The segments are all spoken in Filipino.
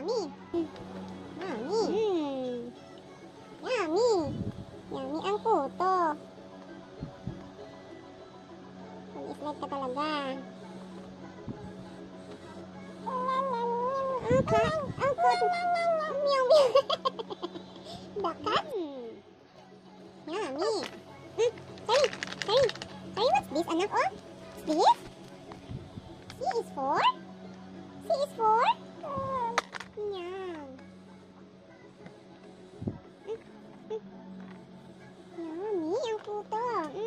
Yummy. Yummy. Yummy. Yummy ang puto. Mag-slide ka talaga. Ang puto. Meow meow. The cat. Yummy. Sorry, what's this, anak? Oh, what's this? C is for? C is for? Yum. Yummy ang puto.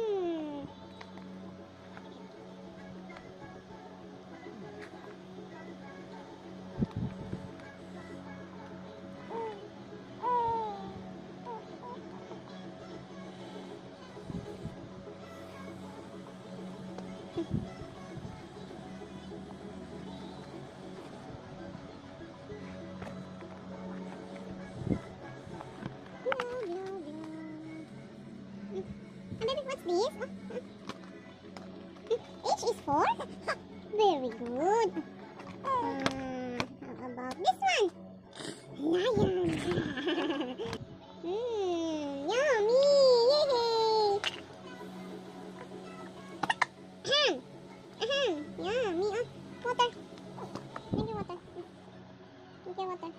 What's this? H is for? Very good. How about this one? Lion. Yummy. Yay. Yummy. Water. Drink your water. Drink your water.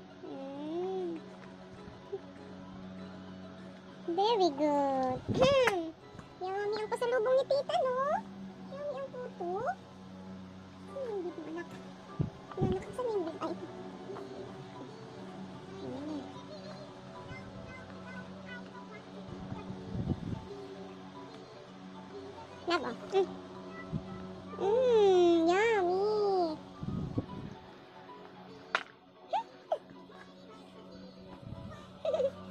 Very good. Yummy ang pasalubong ni tita, no? Yummy ang puto. Yung bibig, anak. Anak, saan yung bibig? Ay, ito. Love, yummy.